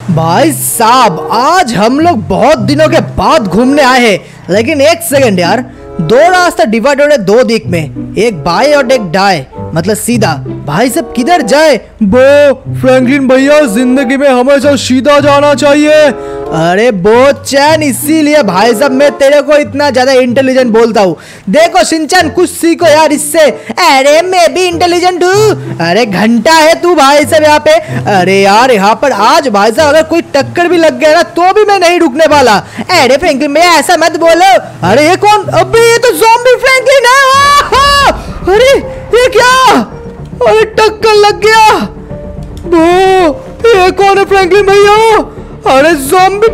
भाई साहब आज हम लोग बहुत दिनों के बाद घूमने आए हैं, लेकिन एक सेकंड यार, दो रास्ता डिवाइडेड है दो दिख में, एक बाएं और एक दाएं, मतलब सीधा। भाई सब किधर जाए? फ्रैंकलिन भैया जिंदगी में हमेशा सीधा जाना चाहिए। अरे बोचैन, इसीलिए भाई साहब मैं तेरे को इतना ज्यादा इंटेलिजेंट बोलता हूँ। देखो शिनचैन कुछ सीखो यार इससे। अरे मैं भी इंटेलिजेंट हूँ। अरे घंटा है तू भाई साहब यहाँ पे। अरे यार यहाँ पर आज भाई साहब अगर कोई टक्कर भी लग गया ना तो भी मैं नहीं रुकने वाला। अरे फ्रैंकलिन मैं ऐसा मत बोलो। अरे ये कौन? अबे ये तो ज़ॉम्बी फ्रैंकलिन है। अरे ये क्या? अरे टक्कर लग गया। ये कौन है फ्रैंकलिन भैया? अरे ज़ॉम्बी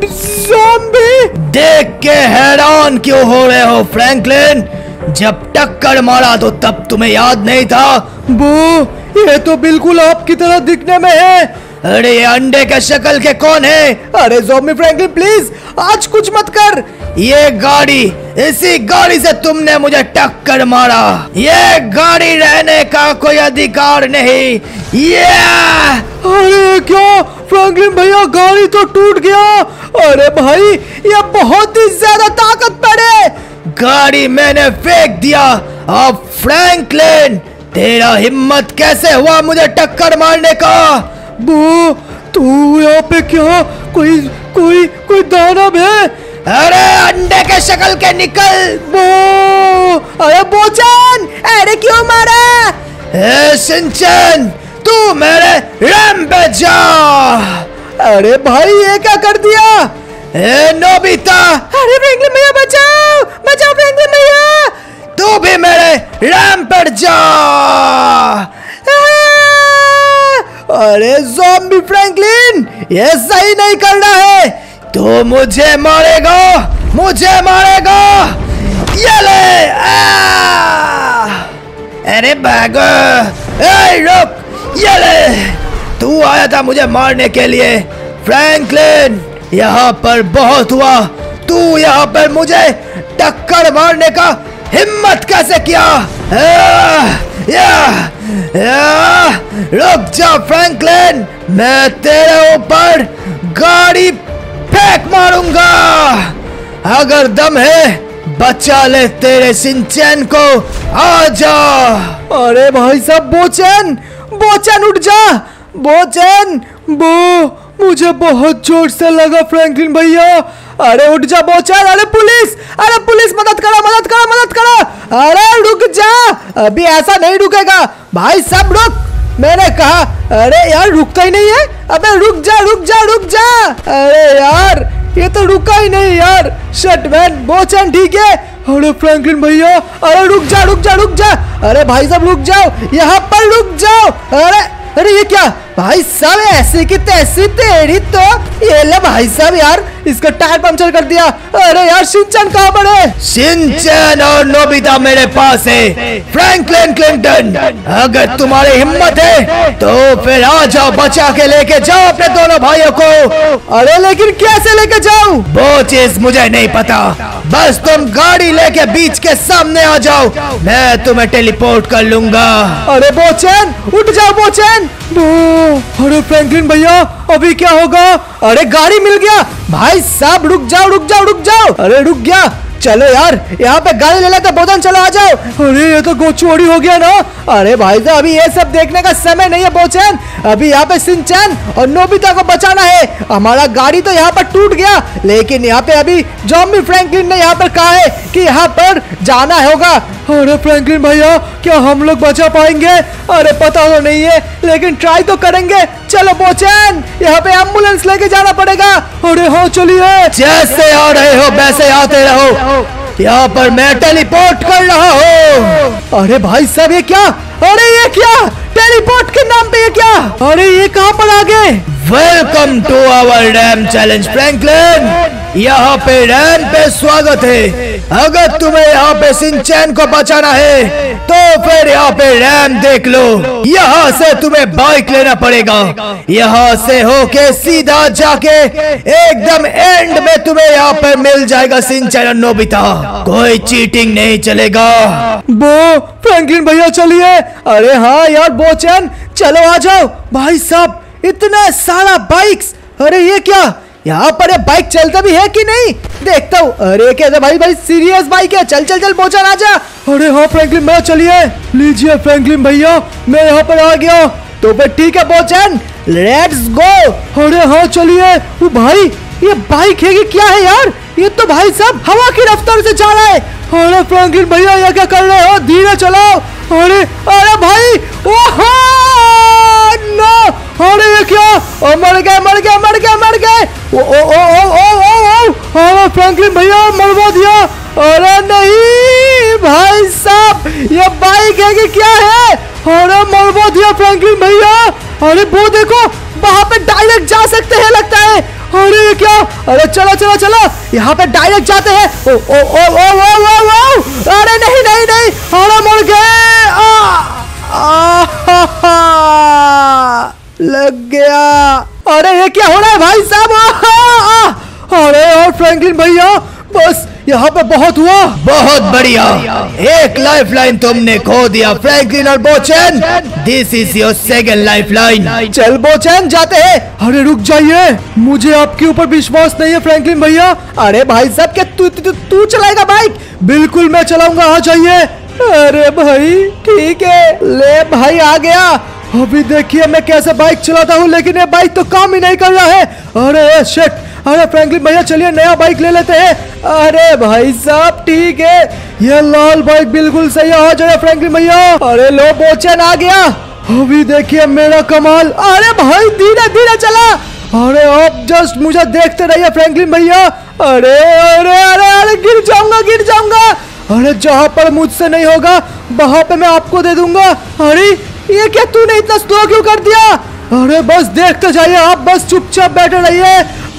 देख के हैरान क्यों हो रहे हो फ्रैंकलिन? जब टक्कर मारा तो तब तुम्हें याद नहीं था? ये तो बिल्कुल आपकी तरह दिखने में है। अरे ये अंडे के शक्ल के कौन है? अरे ज़ॉम्बी फ्रैंकलिन प्लीज आज कुछ मत कर। ये गाड़ी, इसी गाड़ी से तुमने मुझे टक्कर मारा। ये गाड़ी रहने का कोई अधिकार नहीं। अरे क्या फ्रैंकलिन भैया, गाड़ी तो टूट गया। अरे भाई ये बहुत ही ज्यादा ताकत पड़े। गाड़ी मैंने फेंक दिया। अब फ्रैंकलिन तेरा हिम्मत कैसे हुआ मुझे टक्कर मारने का? तू यहाँ पे क्या कोई दानव है? अरे अंडे के शक्ल के निकल। अरे बोचैन, अरे क्यों मारा? शिनचैन तू मेरे रैम पे जा। अरे भाई ये क्या कर दिया? नोबिता। अरे फ्रैंकलिन भैया बचाओ बचाओ फ्रैंकलिन भैया। तू भी मेरे रैम पर जा। अरे ज़ॉम्बी फ्रैंकलिन ये सही नहीं कर रहा है। तो मुझे मारेगा, मुझे मारेगा। ये ले। अरे भागो। रुक। ये ले। तू आया था मुझे मारने के लिए फ्रैंकलिन। यहाँ पर बहुत हुआ। तू यहाँ पर मुझे टक्कर मारने का हिम्मत कैसे किया? रुक जा फ्रैंकलिन, मैं तेरे ऊपर गाड़ी फेंक मारूंगा। अगर दम है बचा ले तेरे शिनचैन को। आजा। अरे भाई साहब बोचैन उठ जा। बोचैन मुझे बहुत जोर से लगा फ्रैंकलिन भैया। अरे उठ जा बोचैन। अरे पुलिस मदद करो। अरे रुक जा, अभी ऐसा नहीं रुकेगा। भाई सब रुक, मैंने कहा। अरे यार रुकता ही नहीं है। अबे रुक जा। अरे यार ये तो रुका ही नहीं यार। शटमैन बोचैन ठीक है? अरे फ्रैंकलिन भैया अरे रुक जा। अरे भाई साहब रुक जाओ, यहाँ पर रुक जाओ। अरे ये क्या भाई साहब, ऐसे की तैसी तेरी तो। ये ले भाई साहब यार इसका टायर पंक्चर कर दिया। अरे यार शिनचैन कहाँ पर है? शिनचैन और नोबिता मेरे पास है। फ्रैंकलिन क्लिंटन अगर तुम्हारी हिम्मत है तो फिर आ जाओ, बचा के लेके जाओ अपने दोनों भाइयों को। अरे लेकिन कैसे लेके जाऊं? वो चीज मुझे नहीं पता, बस तुम गाड़ी लेके बीच के सामने आ जाओ, मैं तुम्हें टेलीपोर्ट कर लूंगा। अरे बोचैन उठ जाओ बोचैन। अरे फ्रैंकलिन भैया अभी क्या होगा? अरे गाड़ी मिल गया। भाई साहब रुक जाओ। अरे रुक गया। चलो यार यहाँ पे गाड़ी ले लेते बोचैन, चलो आ जाओ। अरे ये तो चोरी हो गया ना। अरे भाई साहब अभी ये सब देखने का समय नहीं है बोचैन। अभी यहाँ पे शिनचैन और नोबिता को बचाना है। हमारा गाड़ी तो यहाँ पर टूट गया, लेकिन यहाँ पे अभी ज़ॉम्बी फ्रैंकलिन ने यहाँ पर कहा है कि यहाँ पर जाना होगा। अरे फ्रैंकलिन भैया क्या हम लोग बचा पाएंगे? अरे पता तो नहीं है, लेकिन ट्राई तो करेंगे। चलो बोचैन यहाँ पे एम्बुलेंस लेके जाना पड़ेगा। अरे हाँ चलिए। जैसे आ रहे हो वैसे आते रहो, यहाँ पर मैं टेलीपोर्ट कर रहा हूँ। अरे भाई साहब ये क्या? अरे ये क्या टेलीपोर्ट के नाम पे? ये क्या? अरे ये कहाँ पर आ गए? Welcome to our ram challenge Franklin. यहाँ पे रैम पे स्वागत है। अगर तुम्हें यहाँ पे शिनचैन को बचाना है तो फिर यहाँ पे रैम देख लो। यहाँ से तुम्हें बाइक लेना पड़ेगा, यहाँ से होके सीधा जाके एकदम एंड में तुम्हें यहाँ पर मिल जाएगा शिनचैन और नोबिता। कोई चीटिंग नहीं चलेगा। फ्रैंकलिन भैया चलिए। अरे हाँ यार बोचैन चलो आ जाओ। भाई साहब इतना सारा बाइक्स अरे ये क्या, यहाँ पर ये बाइक चलता भी है कि नहीं, देखता हूँ। अरे कैसे भाई, भाई सीरियस बाइक है, चल चल चल बोचन आजा। अरे हाँ फ्रैंकलिन भैया चलिए। लीजिए फ्रैंकलिन भैया, मैं यहाँ पर आ गया। तो फिर ठीक है बोचन, लेट्स गो। अरे हाँ चलिए। वो भाई ये बाइक है कि क्या है यार, ये तो भाई साहब हवा की रफ्तार से जा रहा है। अरे फ्रैंकलिन भैया ये क्या कर रहे हो, धीरे चलाओ। अरे अरे भाई, ओहो नो, अरे ये क्या, मर गए मर गए मर गए मर गए। ओ ओ ओ ओ ओ ओ ओ, अरे फ्रैंकलिन भैया मरवा दिया। अरे नहीं भाई साहब, ये बाइक है कि क्या है। अरे मरवा दिया फ्रैंकलिन भैया। अरे वो देखो वहां पे डायरेक्ट जा सकते हैं लगता है। अरे ये क्या, अरे चलो चलो चलो, यहाँ पे डायरेक्ट जाते हैं। ओ ओ ओ ओ ओ ओ ओ, अरे नहीं नहीं नहीं, अरे मर गए। लग गया। अरे ये क्या हो रहा है भाई साहब। अरे यार फ्रैंकलिन भैया, बस यहाँ पे बहुत हुआ। बहुत बढ़िया, एक लाइफलाइन तुमने खो दिया फ्रैंकलिन और Bochan. This is your second lifeline. चल बोचन जाते हैं। अरे रुक जाइए, मुझे आपके ऊपर विश्वास नहीं है फ्रैंकलिन भैया। अरे भाई साहब क्या तू चलाएगा बाइक? बिल्कुल मैं चलाऊंगा, आ जाइए। अरे भाई ठीक है, ले भाई आ गया। अभी देखिए मैं कैसे बाइक चलाता हूँ, लेकिन ये बाइक तो काम ही नहीं कर रहा है। अरे शिट। अरे फ्रैंकलिन भैया चलिए नया बाइक ले लेते हैं। अरे भाई साहब ठीक है, ये लाल बाइक बिल्कुल सही है, आ जाए फ्रैंकलिन भैया। अरे लो बोचन आ गया। अभी देखिए मेरा कमाल। अरे भाई धीरे धीरे चला। अरे आप जस्ट मुझे देखते रहिए फ्रैंकलिन भैया। अरे अरे अरे अरे गिर जाऊंगा गिर जाऊंगा। अरे जहाँ पर मुझसे नहीं होगा वहां पे मैं आपको दे दूंगा। अरे ये क्या, तूने इतना स्लो क्यों कर दिया? अरे बस देखते जाइए, आप बस चुपचाप बैठे रहिए।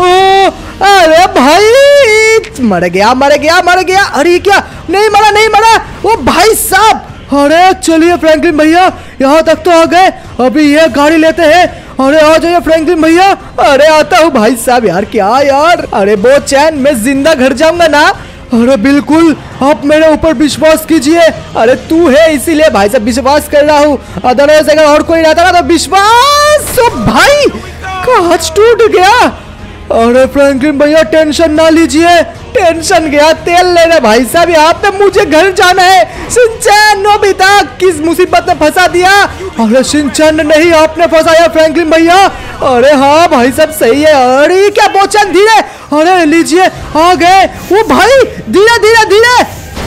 अरे भाई मर गया मर गया मर गया। अरे क्या, नहीं मरा नहीं मरा। वो भाई साहब। अरे चलिए फ्रैंकलिन भैया, यहाँ तक तो आ गए, अभी ये गाड़ी लेते हैं। अरे आ जाइए फ्रैंकलिन भैया। अरे आता हूँ भाई साहब। यार क्या यार, अरे बोचन मैं जिंदा घर जाऊंगा ना। अरे बिल्कुल, आप मेरे ऊपर विश्वास कीजिए। अरे तू है इसीलिए भाई साहब विश्वास कर रहा हूँ, अदरवाइज अगर और कोई रहता ना तो विश्वास। भाई कांच टूट गया। अरे फ्रैंकलिन भैया टेंशन ना लीजिए। टेंशन गया तेल लेने भाई साहब, यहाँ पे मुझे घर जाना है। शिनचैन नोबिता किस मुसीबत में फंसा दिया। अरे शिनचैन नहीं, आपने फंसाया फ्रैंकलिन भैया। अरे हाँ भाई साहब सही है। अरे क्या बोचन धीरे। अरे लीजिए आ गए। वो भाई धीरे धीरे धीरे।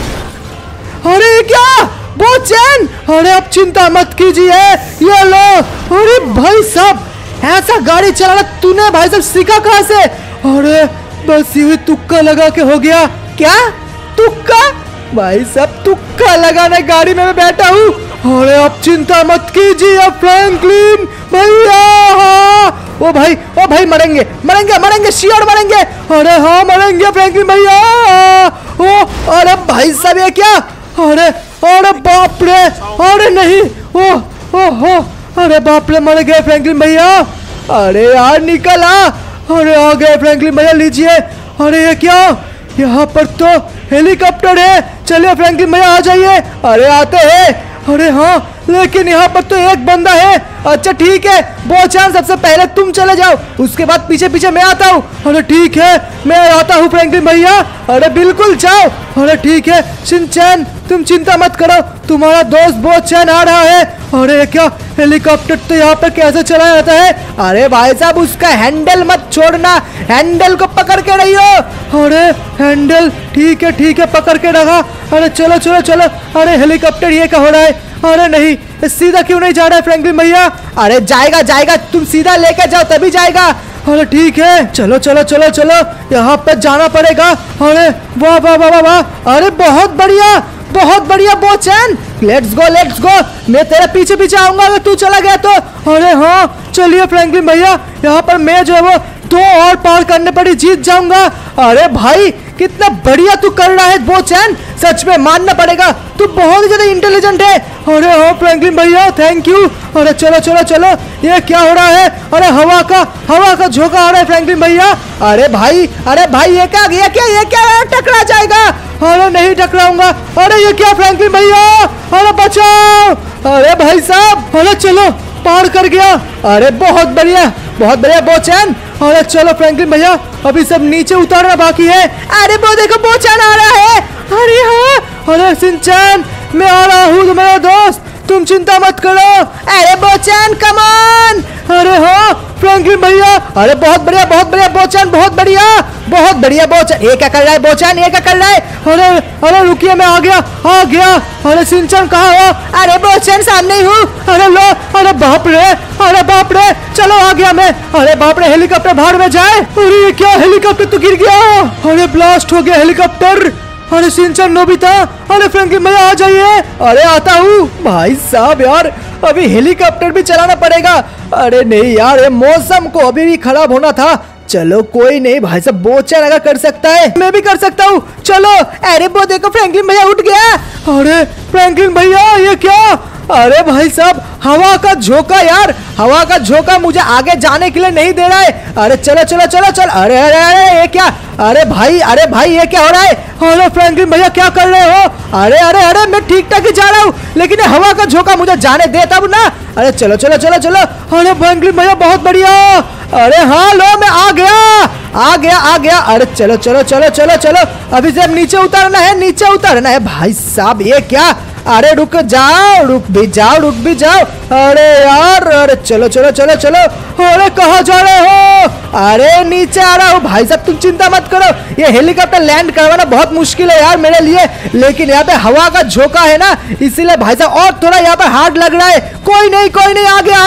अरे क्या बोचन, अरे आप चिंता मत कीजिए, ये लो। अरे भाई साहब ऐसा गाड़ी चलाना तूने भाई साहब सीखा कहाँ से? अरे बस यूं ही तुक्का लगा के हो गया। क्या तुक्का? भाई साहब तुक्का लगाने गाड़ी में मैं बैठा हूँ। अरे आप चिंता मत कीजिए फ्रैंकलिन भैया। ओ भाई मरेंगे मरेंगे मरेंगे, श्योर मरेंगे। अरे हाँ मरेंगे फ्रैंकलिन भैया। ओ अरे भाई साहब ये क्या? अरे अरे बाप रे, अरे नहीं। ओ अरे बाप रे, मर गए फ्रैंकलिन भैया। अरे यार निकल आ। अरे आ गए फ्रैंकलिन भैया, लीजिए। अरे ये क्या, यहाँ पर तो हेलीकॉप्टर है। चलिए फ्रैंकलिन भैया आ जाइए। अरे आते हैं। अरे हाँ, लेकिन यहाँ पर तो एक बंदा है। अच्छा ठीक है बोचन, सबसे पहले तुम चले जाओ, उसके बाद पीछे पीछे मैं आता हूँ। अरे ठीक है, मैं आता हूँ फ्रैंकलिन भैया। अरे बिल्कुल जाओ। अरे ठीक है शिनचैन, तुम चिंता मत करो, तुम्हारा दोस्त बोचन आ रहा है। अरे क्या, हेलीकॉप्टर तो यहाँ पर कैसे चलाया जाता है? अरे भाई साहब उसका हैंडल मत छोड़ना, हैंडल को पकड़ के रहियो। अरे हैंडल ठीक है पकड़ के रखा। अरे चलो चलो चलो। अरे हेलीकॉप्टर ये क्या हो रहा है? अरे नहीं, सीधा क्यों नहीं जा रहा है फ्रैंकलिन भैया? अरे जाएगा जाएगा, तुम सीधा लेके जाओ तभी जाएगा। अरे ठीक है, चलो चलो चलो चलो, यहाँ पे जाना पड़ेगा। अरे वाह वाह वाह वाह वाह, अरे बहुत बढ़िया बोचन, लेट्स गो। मैं तेरे पीछे पीछे आऊंगा अगर तू चला गया तो। अरे हाँ चलिए फ्रैंकलिन भैया, यहाँ पर मैं जो है वो 2 और पार करने पड़ी जीत जाऊंगा। अरे भाई कितना बढ़िया तू कर रहा है बोचन, सच में मानना पड़ेगा, तू बहुत ही ज्यादा इंटेलिजेंट है। अरे हाँ फ्रैंकलिन भैया थैंक यू। अरे चलो चलो चलो, ये क्या हो रहा है? अरे हवा का झोंका आ रहा है फ्रैंकलिन भैया। अरे भाई ये क्या टकरा जाएगा। अरे नहीं टकराऊंगा। अरे ये क्या फ्रैंकलिन भैया, अरे बचाओ। अरे भाई साहब, अरे चलो पार कर गया। अरे बहुत बढ़िया बोचन, अरे चलो फ्रैंकलिन भैया, अभी सब नीचे उतारना बाकी है। अरे वो देखो बोचन आ रहा है। अरे हाँ, अरे शिनचैन मैं आ रहा हूँ मेरा दोस्त, तुम चिंता मत करो। अरे बोचन कम ऑन। अरे हाँ फ्रैंकलिन भैया, अरे बहुत बढ़िया बोचन, बहुत बढ़िया बोचन। ये क्या कर रहा है बोचन, ये क्या कर रहा है? अरे रुकिए, मैं आ गया। अरे शिनचैन कहाँ हो? अरे बोचन सामने ही हूँ। अरे लो, अरे बाप रे, चलो आ गया मैं। अरे बाप रे, हेलीकॉप्टर भाड़ में जाए। अरे ये क्या, हेलीकॉप्टर तो गिर गया। अरे ब्लास्ट हो गया हेलीकॉप्टर। अरे शिनचैन, नोबिता, अरे फ्रैंकलिन भैया आ जाइए। अरे आता हूँ। भाई साहब यार, अभी हेलीकॉप्टर भी चलाना पड़ेगा। अरे नहीं यार, ये मौसम को अभी भी खराब होना था। चलो कोई नहीं भाई साहब, बोचन अगर कर सकता है मैं भी कर सकता हूँ, चलो। अरे वो देखो फ्रैंकलिन भैया उठ गया। अरे फ्रैंकलिन भैया ये क्या? अरे भाई साहब, हवा का झोंका यार, हवा का झोंका मुझे आगे जाने के लिए नहीं दे रहा है। अरे चलो। अरे ये क्या? अरे भाई ये क्या हो रहा है? अरे फ्रैंकलिन भैया क्या कर रहे हो? अरे मैं ठीक ठाक ही जा रहा हूँ, लेकिन हवा का झोंका मुझे जाने दे तब ना। अरे चलो। अरे फ्रैंकलिन भैया बहुत बढ़िया। अरे हाँ लो, मैं आ गया। अरे चलो। अभी से नीचे उतारना है भाई साहब, ये क्या? अरे रुक भी जाओ। अरे यार, अरे चलो। अरे कहाँ जा रहे हो? अरे नीचे आ रहा हूँ भाई साहब, तुम चिंता मत करो। ये हेलीकॉप्टर लैंड करवाना बहुत मुश्किल है यार मेरे लिए, लेकिन यहाँ पे हवा का झोंका है ना, इसीलिए भाई साहब और थोड़ा यहाँ पे हार्ड लग रहा है। कोई नहीं, आ गया।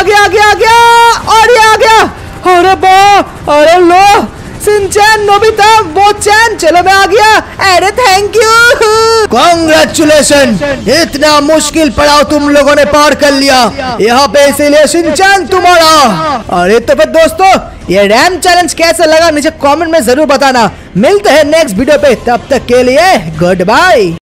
और ये आ गया। अरे बा, अरे लो शिनचैन, नोबिता, बोचन, चलो मैं आ गया। अरे थैंक यू, कांग्रेचुलेशन, इतना मुश्किल पड़ाव तुम लोगों ने पार कर लिया यहाँ पे, इसीलिए शिनचैन तुम्हारा। अरे तो फिर दोस्तों, ये रैम चैलेंज कैसा लगा नीचे कमेंट में जरूर बताना। मिलते हैं नेक्स्ट वीडियो पे, तब तक के लिए गुड बाय।